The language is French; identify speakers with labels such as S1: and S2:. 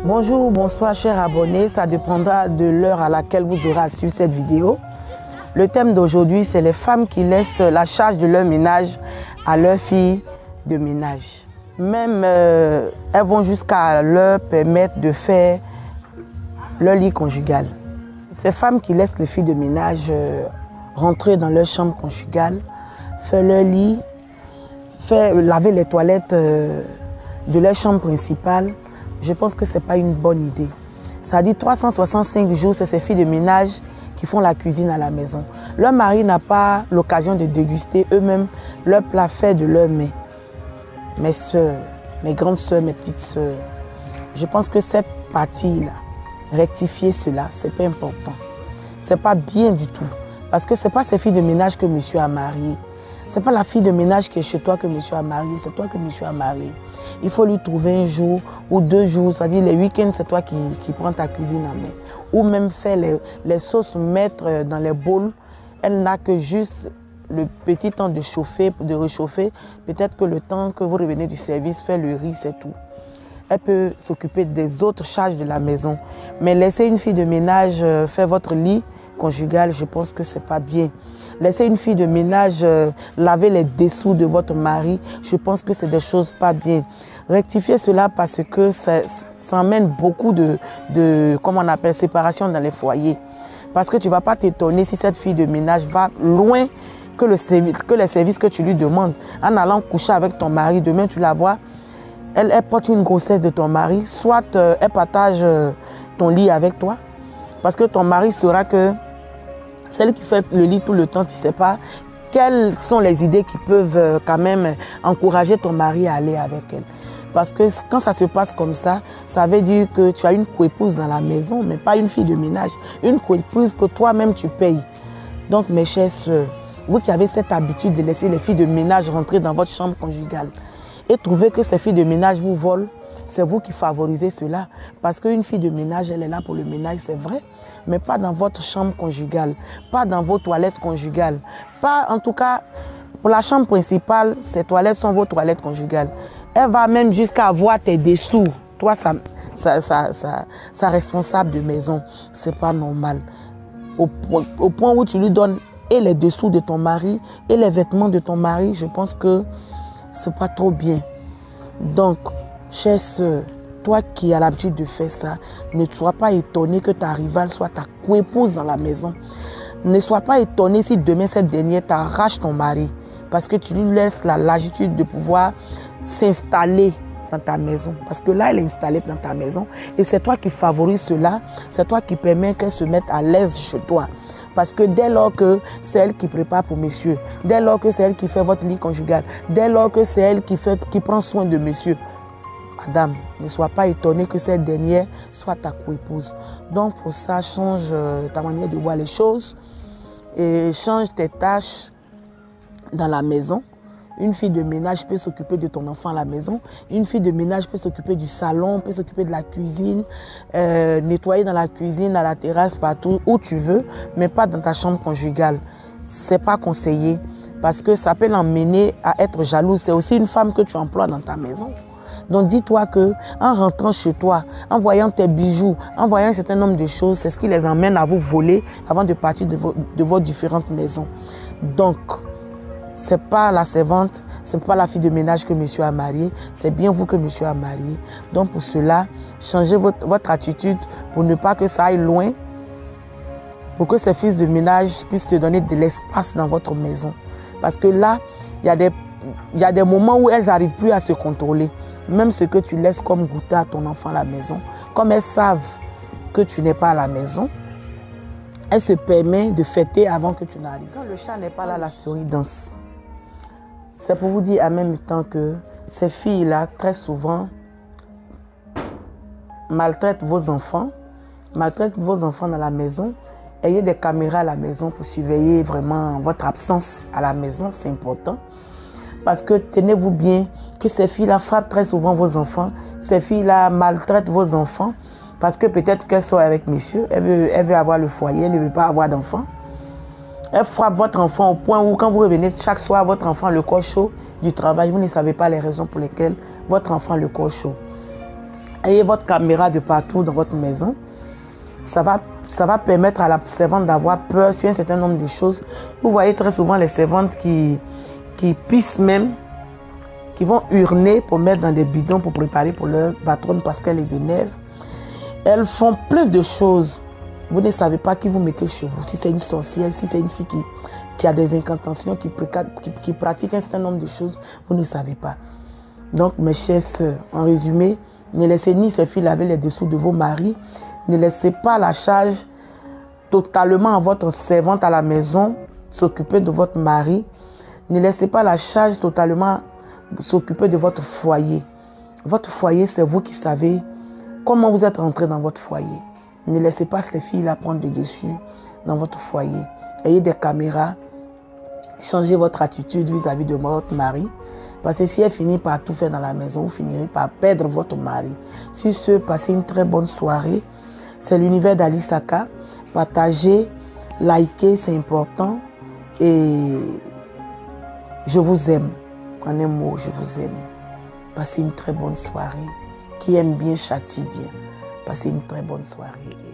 S1: Bonjour, bonsoir chers abonnés, ça dépendra de l'heure à laquelle vous aurez à suivre cette vidéo. Le thème d'aujourd'hui, c'est les femmes qui laissent la charge de leur ménage à leurs filles de ménage. Même elles vont jusqu'à leur permettre de faire leur lit conjugal. Ces femmes qui laissent les filles de ménage rentrer dans leur chambre conjugale, faire leur lit, laver les toilettes de leur chambre principale, je pense que ce n'est pas une bonne idée. Ça dit 365 jours, c'est ces filles de ménage qui font la cuisine à la maison. Leur mari n'a pas l'occasion de déguster eux-mêmes leur plat fait de leurs mains. Mes soeurs, mes grandes soeurs, mes petites soeurs, je pense que cette partie-là, rectifier cela, ce n'est pas important. Ce n'est pas bien du tout. Parce que ce n'est pas ces filles de ménage que monsieur a mariées. Ce n'est pas la fille de ménage qui est chez toi que monsieur a marié, c'est toi que monsieur a marié. Il faut lui trouver un jour ou 2 jours, c'est-à-dire les week-ends, c'est toi qui prends ta cuisine en main. Ou même faire les sauces, mettre dans les bols. Elle n'a que juste le petit temps de chauffer, de réchauffer. Peut-être que le temps que vous revenez du service, faire le riz, c'est tout. Elle peut s'occuper des autres charges de la maison. Mais laisser une fille de ménage faire votre lit conjugal, je pense que ce n'est pas bien. Laisser une fille de ménage laver les dessous de votre mari, je pense que c'est des choses pas bien. Rectifier cela parce que ça emmène beaucoup de comment on appelle, séparation dans les foyers. Parce que tu ne vas pas t'étonner si cette fille de ménage va loin que les services que tu lui demandes. En allant coucher avec ton mari, demain tu la vois, elle porte une grossesse de ton mari, soit elle partage ton lit avec toi. Parce que ton mari saura que celle qui fait le lit tout le temps, tu ne sais pas quelles sont les idées qui peuvent quand même encourager ton mari à aller avec elle. Parce que quand ça se passe comme ça veut dire que tu as une coépouse dans la maison, mais pas une fille de ménage. Une coépouse que toi-même tu payes. Donc mes chères soeurs, vous qui avez cette habitude de laisser les filles de ménage rentrer dans votre chambre conjugale et trouver que ces filles de ménage vous volent, c'est vous qui favorisez cela. Parce qu'une fille de ménage, elle est là pour le ménage, c'est vrai, mais pas dans votre chambre conjugale, pas dans vos toilettes conjugales. Pas, en tout cas, pour la chambre principale, ces toilettes sont vos toilettes conjugales. Elle va même jusqu'à avoir tes dessous. Toi, sa responsable de maison, c'est pas normal. Au point où tu lui donnes et les dessous de ton mari et les vêtements de ton mari, je pense que c'est pas trop bien. Donc, chère soeur, toi qui as l'habitude de faire ça, ne sois pas étonné que ta rivale soit ta coépouse dans la maison. Ne sois pas étonné si demain cette dernière t'arrache ton mari parce que tu lui laisses la latitude de pouvoir s'installer dans ta maison. Parce que là, elle est installée dans ta maison et c'est toi qui favorises cela, c'est toi qui permets qu'elle se mette à l'aise chez toi. Parce que dès lors que c'est elle qui prépare pour monsieur, dès lors que c'est elle qui fait votre lit conjugal, dès lors que c'est elle qui prend soin de monsieur, madame, ne sois pas étonnée que cette dernière soit ta coépouse. Donc pour ça, change ta manière de voir les choses et change tes tâches dans la maison. Une fille de ménage peut s'occuper de ton enfant à la maison. Une fille de ménage peut s'occuper du salon, peut s'occuper de la cuisine, nettoyer dans la cuisine, à la terrasse, partout où tu veux, mais pas dans ta chambre conjugale. Ce n'est pas conseillé parce que ça peut l'emmener à être jalouse. C'est aussi une femme que tu emploies dans ta maison. Donc dis-toi qu'en rentrant chez toi, en voyant tes bijoux, en voyant un certain nombre de choses, c'est ce qui les emmène à vous voler avant de partir de vos différentes maisons. Donc, ce n'est pas la servante, ce n'est pas la fille de ménage que monsieur a mariée, c'est bien vous que monsieur a marié. Donc pour cela, changez votre attitude pour ne pas que ça aille loin, pour que ces fils de ménage puissent te donner de l'espace dans votre maison. Parce que là, il y a des moments où elles n'arrivent plus à se contrôler. Même ce que tu laisses comme goûter à ton enfant à la maison, comme elles savent que tu n'es pas à la maison, elles se permettent de fêter avant que tu n'arrives. Quand le chat n'est pas là, la souris danse. C'est pour vous dire en même temps que ces filles-là, très souvent, maltraitent vos enfants dans la maison. Ayez des caméras à la maison pour surveiller vraiment votre absence à la maison, c'est important. Parce que tenez-vous bien que ces filles-là frappent très souvent vos enfants. Ces filles-là maltraitent vos enfants parce que peut-être qu'elles sont avec monsieur, elle veut avoir le foyer, elle ne veut pas avoir d'enfant. Elle frappe votre enfant au point où quand vous revenez chaque soir, votre enfant a le corps chaud du travail, vous ne savez pas les raisons pour lesquelles votre enfant a le corps chaud. Ayez votre caméra de partout dans votre maison. Ça va permettre à la servante d'avoir peur sur un certain nombre de choses. Vous voyez très souvent les servantes qui pissent même, qui vont uriner pour mettre dans des bidons pour préparer pour leur patronne parce qu'elle les énerve. Elles font plein de choses. Vous ne savez pas qui vous mettez chez vous. Si c'est une sorcière, si c'est une fille qui a des incantations, qui pratique un certain nombre de choses, vous ne savez pas. Donc, mes chères sœurs, en résumé, ne laissez ni ces filles laver les dessous de vos maris. Ne laissez pas la charge totalement à votre servante à la maison s'occuper de votre mari. Ne laissez pas la charge totalement s'occuper de votre foyer. Votre foyer, c'est vous qui savez comment vous êtes rentré dans votre foyer. Ne laissez pas ces filles-là prendre le dessus dans votre foyer. Ayez des caméras. Changez votre attitude vis-à-vis de votre mari. Parce que si elle finit par tout faire dans la maison, vous finirez par perdre votre mari. Sur ce, passez une très bonne soirée. C'est l'univers d'Alice Aka. Partagez, likez, c'est important. Et je vous aime. En un mot, je vous aime. Passez une très bonne soirée. Qui aime bien, châtie bien. Passez une très bonne soirée.